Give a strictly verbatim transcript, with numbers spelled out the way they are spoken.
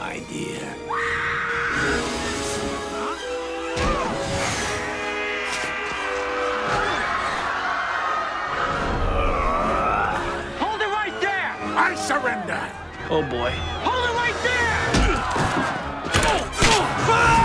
idea. Hold it right there! I surrender! Oh boy. Hold it right there!